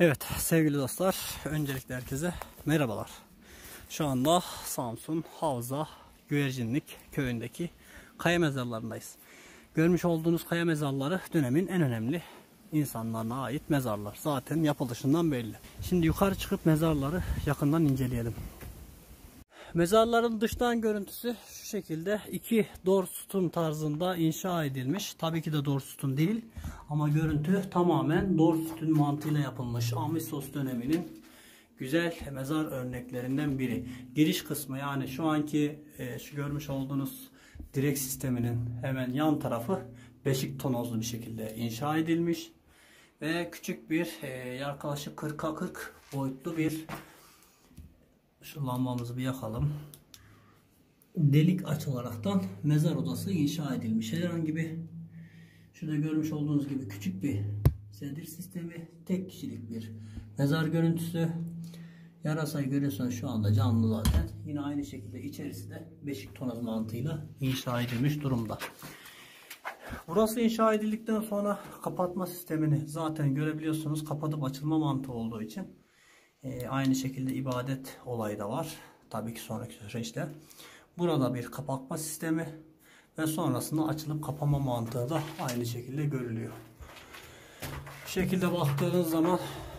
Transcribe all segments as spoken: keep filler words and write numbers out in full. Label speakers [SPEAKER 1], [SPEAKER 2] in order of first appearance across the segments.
[SPEAKER 1] Evet sevgili dostlar, öncelikle herkese merhabalar. Şu anda Samsun Havza Güvercinlik köyündeki kaya mezarlarındayız. Görmüş olduğunuz kaya mezarları dönemin en önemli insanlarına ait mezarlar. Zaten yapılışından belli. Şimdi yukarı çıkıp mezarları yakından inceleyelim. Mezarların dıştan görüntüsü şu şekilde, iki dor sütun tarzında inşa edilmiş. Tabii ki de dor sütun değil ama görüntü tamamen dor sütun mantığıyla yapılmış. Amisos döneminin güzel mezar örneklerinden biri. Giriş kısmı, yani şu anki e, şu görmüş olduğunuz direk sisteminin hemen yan tarafı beşik tonozlu bir şekilde inşa edilmiş ve küçük bir e, yaklaşık kırka kırk boyutlu bir, şu lambamızı bir yakalım, delik açılaraktan mezar odası inşa edilmiş. Herhangi bir, şurada görmüş olduğunuz gibi küçük bir sedir sistemi, tek kişilik bir mezar görüntüsü. Yarasayı görüyorsunuz şu anda canlı zaten. Yine aynı şekilde içerisi de beşik tonoz mantığıyla inşa edilmiş durumda. Burası inşa edildikten sonra kapatma sistemini zaten görebiliyorsunuz. Kapatıp açılma mantığı olduğu için e, aynı şekilde ibadet olayı da var. Tabii ki sonraki süreçte. Burada bir kapatma sistemi ve sonrasında açılıp kapama mantığı da aynı şekilde görülüyor. Bu şekilde baktığınız zaman,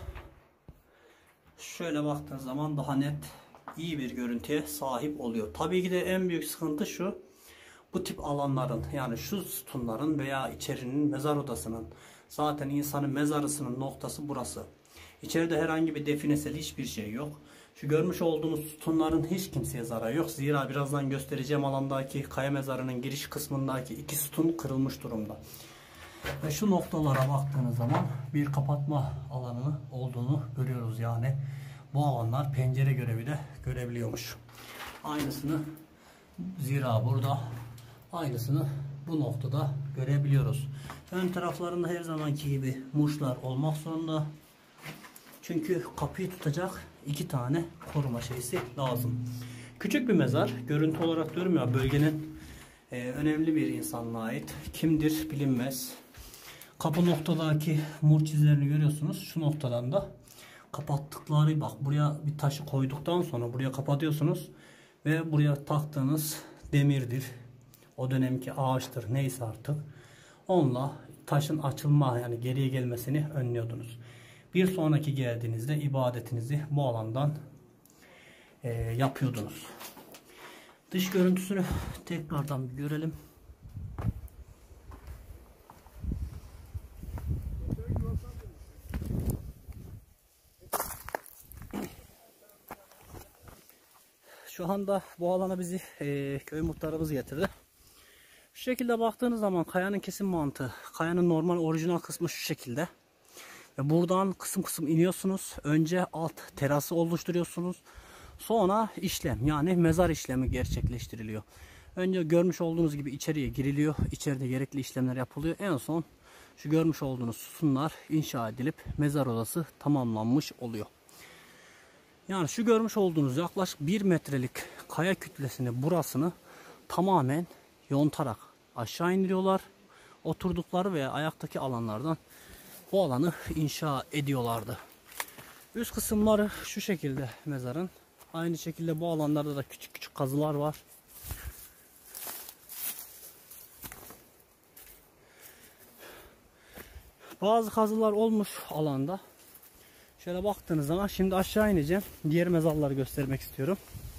[SPEAKER 1] şöyle baktığınız zaman daha net, iyi bir görüntüye sahip oluyor. Tabii ki de en büyük sıkıntı şu: bu tip alanların, yani şu sütunların veya içerinin mezar odasının, zaten insanın mezarısının noktası burası. İçeride herhangi bir definesel hiçbir şey yok. Şu görmüş olduğunuz sütunların hiç kimseye zararı yok. Zira birazdan göstereceğim alandaki kaya mezarının giriş kısmındaki iki sütun kırılmış durumda. Ve şu noktalara baktığınız zaman bir kapatma alanı olduğunu görüyoruz. Yani bu alanlar pencere görevi de görebiliyormuş. Aynısını, zira burada aynısını bu noktada görebiliyoruz. Ön taraflarında her zamanki gibi muşlar olmak zorunda. Çünkü kapıyı tutacak iki tane koruma şeysi lazım. Küçük bir mezar. Görüntü olarak diyorum ya, bölgenin e, önemli bir insanına ait. Kimdir bilinmez. Kapı noktadaki mur çizlerini görüyorsunuz. Şu noktadan da kapattıkları, bak buraya bir taşı koyduktan sonra buraya kapatıyorsunuz ve buraya taktığınız demirdir, o dönemki ağaçtır, neyse artık, onunla taşın açılma, yani geriye gelmesini önlüyordunuz. Bir sonraki geldiğinizde ibadetinizi bu alandan e, yapıyordunuz. Dış görüntüsünü tekrardan bir görelim. Şu anda bu alana bizi e, köy muhtarımız getirdi. Şu şekilde baktığınız zaman kayanın kesim mantığı, kayanın normal orijinal kısmı şu şekilde. Ve buradan kısım kısım iniyorsunuz. Önce alt terası oluşturuyorsunuz. Sonra işlem, yani mezar işlemi gerçekleştiriliyor. Önce görmüş olduğunuz gibi içeriye giriliyor. İçeride gerekli işlemler yapılıyor. En son şu görmüş olduğunuz sütunlar inşa edilip mezar odası tamamlanmış oluyor. Yani şu görmüş olduğunuz yaklaşık bir metrelik kaya kütlesini, burasını tamamen yontarak aşağı indiriyorlar. Oturdukları veya ayaktaki alanlardan bu alanı inşa ediyorlardı. Üst kısımları şu şekilde mezarın. Aynı şekilde bu alanlarda da küçük küçük kazılar var. Bazı kazılar olmuş alanda. Şöyle baktığınız zaman, şimdi aşağı ineceğim. Diğer mezarları göstermek istiyorum.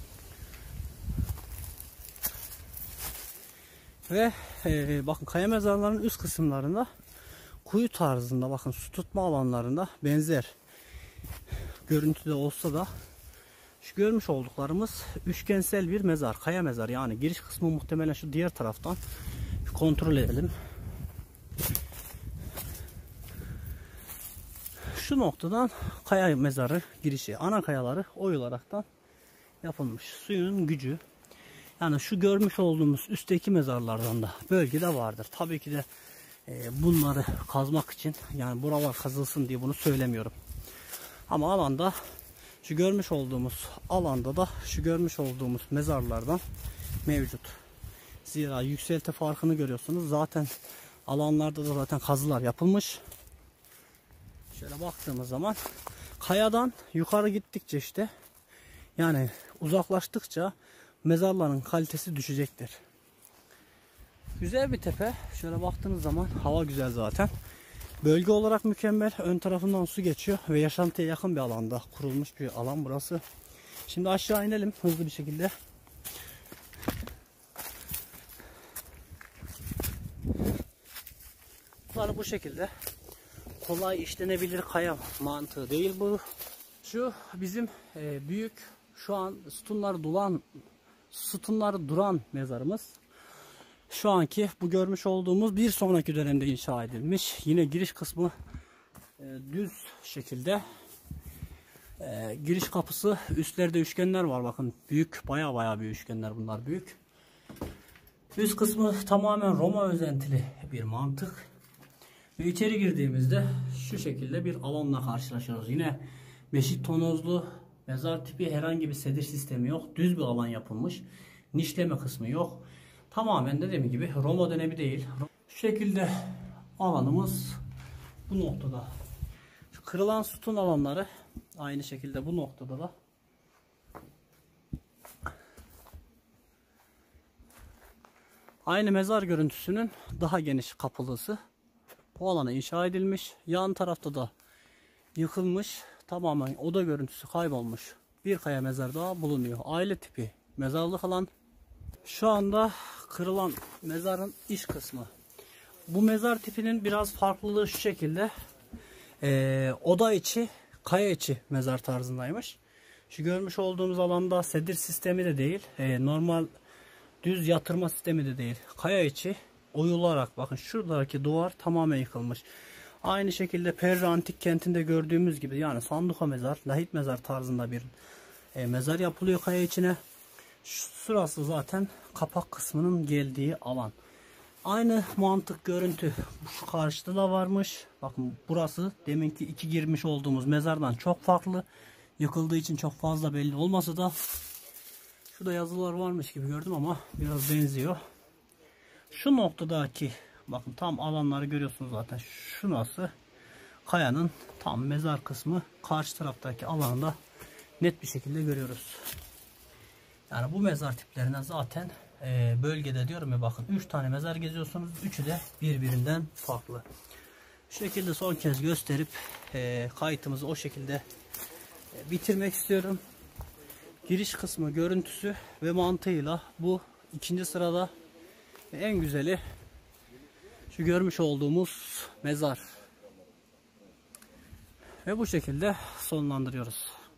[SPEAKER 1] Ve e, bakın kaya mezarlarının üst kısımlarında kuyu tarzında, bakın su tutma alanlarında benzer görüntüde olsa da şu görmüş olduklarımız üçgensel bir mezar, kaya mezar. Yani giriş kısmı muhtemelen şu diğer taraftan. Bir kontrol edelim. Şu noktadan kaya mezarı girişi, ana kayaları oyularaktan yapılmış. Suyun gücü, yani şu görmüş olduğumuz üstteki mezarlardan da bölgede vardır. Tabii ki de e, bunları kazmak için, yani buralar kazılsın diye bunu söylemiyorum. Ama alanda, şu görmüş olduğumuz alanda da şu görmüş olduğumuz mezarlardan mevcut. Zira yükselti farkını görüyorsunuz. Zaten alanlarda da zaten kazılar yapılmış. Şöyle baktığımız zaman kayadan yukarı gittikçe işte yani uzaklaştıkça mezarların kalitesi düşecektir. Güzel bir tepe. Şöyle baktığınız zaman hava güzel zaten. Bölge olarak mükemmel. Ön tarafından su geçiyor ve yaşantıya yakın bir alanda kurulmuş bir alan burası. Şimdi aşağı inelim hızlı bir şekilde. Bunlar bu şekilde. Kolay işlenebilir kaya mantığı değil bu. Şu bizim e, büyük şu an sütunlar duran sütunları duran mezarımız. Şu anki bu görmüş olduğumuz bir sonraki dönemde inşa edilmiş. Yine giriş kısmı e, düz şekilde. E, giriş kapısı üstlerde üçgenler var bakın. Büyük, baya baya büyük üçgenler bunlar büyük. Üst kısmı tamamen Roma özentili bir mantık. Ve içeri girdiğimizde şu şekilde bir alanla karşılaşıyoruz. Yine beşik tonozlu mezar tipi, herhangi bir sedir sistemi yok. Düz bir alan yapılmış. Nişleme kısmı yok. Tamamen dediğim gibi Roma dönemi değil. Şu şekilde alanımız bu noktada. Şu kırılan sütun alanları aynı şekilde bu noktada da. Aynı mezar görüntüsünün daha geniş kapılısı. Bu alana inşa edilmiş. Yan tarafta da yıkılmış. Tamamen oda görüntüsü kaybolmuş. Bir kaya mezar daha bulunuyor. Aile tipi mezarlık alan. Şu anda kırılan mezarın iç kısmı. Bu mezar tipinin biraz farklılığı şu şekilde. Ee, oda içi, kaya içi mezar tarzındaymış. Şu görmüş olduğumuz alanda sedir sistemi de değil. E, normal düz yatırma sistemi de değil. Kaya içi oyularak bakın şuradaki duvar tamamen yıkılmış. Aynı şekilde Perra Antik Kenti'nde gördüğümüz gibi yani sanduka mezar, lahit mezar tarzında bir e, mezar yapılıyor kaya içine. Şurası zaten kapak kısmının geldiği alan. Aynı mantık görüntü şu karşıda da varmış. Bakın burası deminki iki girmiş olduğumuz mezardan çok farklı. Yıkıldığı için çok fazla belli olmasa da şurada yazılar varmış gibi gördüm ama biraz benziyor. Şu noktadaki bakın tam alanları görüyorsunuz zaten. Şurası kayanın tam mezar kısmı. Karşı taraftaki alanı da net bir şekilde görüyoruz. Yani bu mezar tiplerine zaten e, bölgede diyorum ya bakın üç tane mezar geziyorsunuz. Üçü de birbirinden farklı. Şu şekilde son kez gösterip e, kayıtımızı o şekilde e, bitirmek istiyorum. Giriş kısmı görüntüsü ve mantığıyla bu ikinci sırada. En güzeli şu görmüş olduğumuz mezar. Ve bu şekilde sonlandırıyoruz.